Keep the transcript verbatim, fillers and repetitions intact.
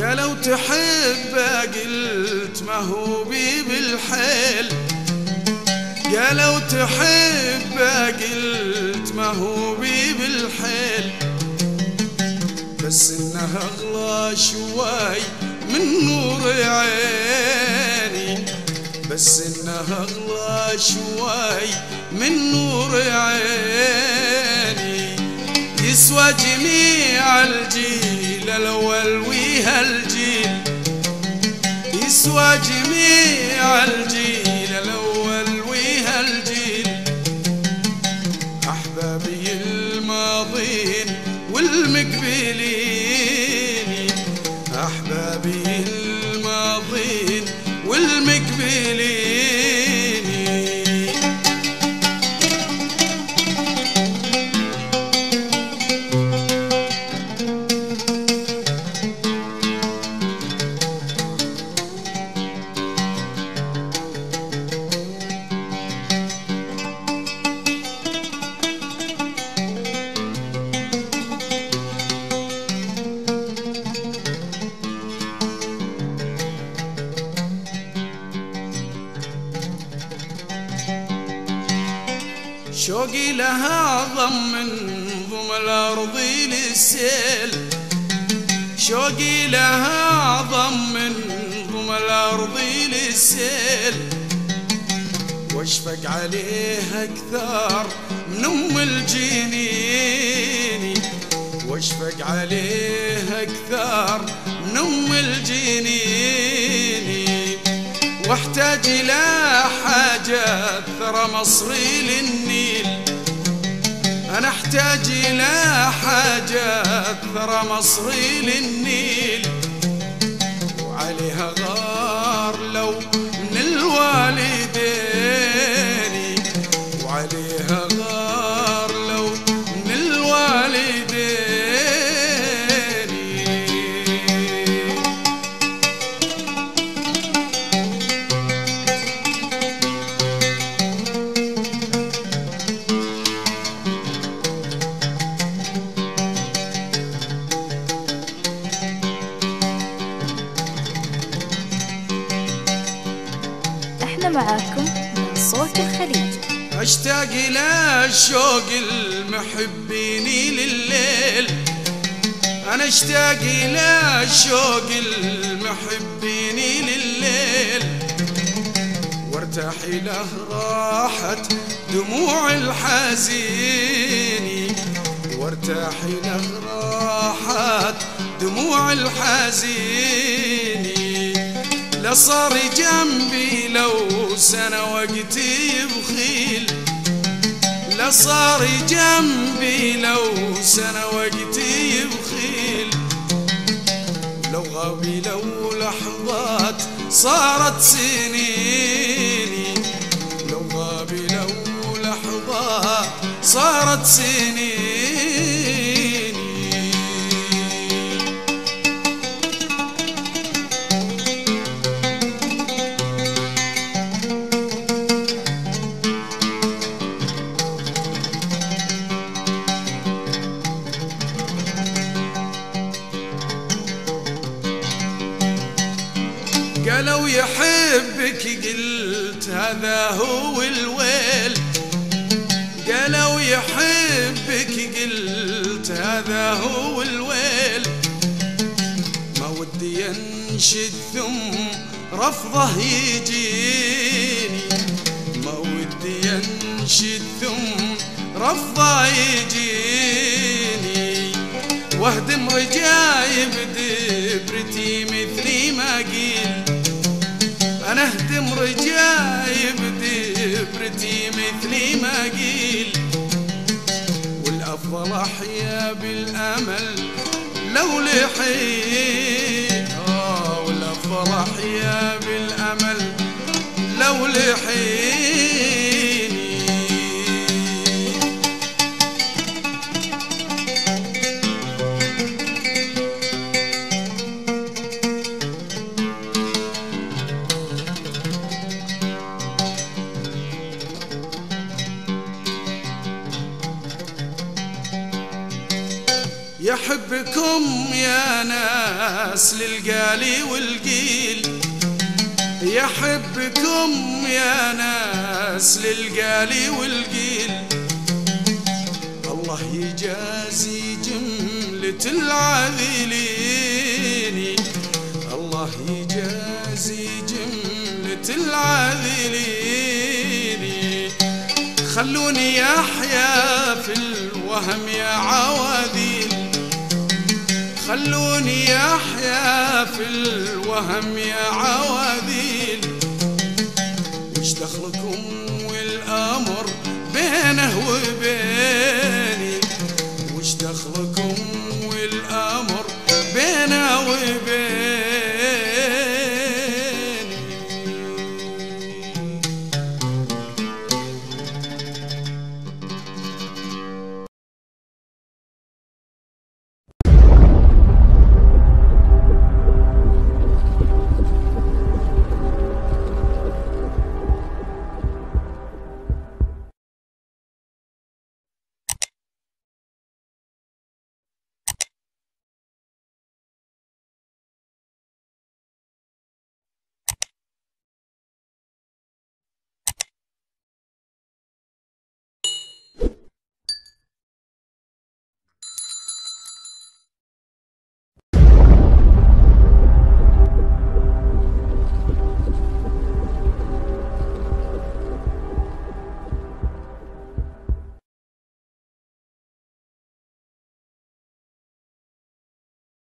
قالوا تحبه قلت ما هو بي بالحيل، قالوا تحبه قلت ما هو بي بالحيل، بس انه اغلى شوي من نور عيني، بس انه اغلى شوي من نور عيني، يسوى جميع الجيل الاول ويا الجيل، يسوى جميع الجيل الاول ويا الجيل، احبابي الماضين والمقبلين، احبابي الماضين والمقبلين. شوقي لها أعظم من ضم الأرض للسيل، شوقي لها أعظم من ضم الأرض للسيل، واشفق عليها أكثر من أم الجنين، واشفق عليها أكثر من أم الجنين، واحتاج إلى حاجة ثرى مصري للنيل، أنا احتاج إلى حاجة ثرى مصري للنيل، وعليها غار لو من الوالدين، وعليها غار لو من الوالدين. معاكم من صوت الخليج. اشتاق الى شوق المحبين لليل، انا اشتاق الى شوق المحبين لليل، وارتاح له راحة دموع الحزين، وارتاح له راحة دموع الحزين، لصار جنبي لو سنة وقتي بخيل، لصار جنبي لو سنة وقتي بخيل، لو غابي لو لحظات صارت سنين، لو غابي لو لحظات صارت سنين. قالوا يحبك قلت هذا هو الويل، قالوا يحبك قلت هذا هو الويل، ما ودي انشد ثم رفضه يجيني، ما ودي انشد ثم رفضه يجيني، واهدم رجايب دبرتي مثلي ما قيل، أنا اهدم رجايب دبرتي مثلي ما قيل، والأفضل أحيا بالأمل لو لحين، آه والأفضل أحيا بالأمل لو لحين. يا يحبكم يا ناس للقالي والقيل، يحبكم يا ناس للقالي والقيل. الله يجازي جملة العاذلين، الله يجازي جملة العاذلين. خلوني أحيا في الوهم يا عواذيل، خلوني أحيا في الوهم يا عواذيل. وش دخلكم والأمر بينه وبيني، وش دخلكم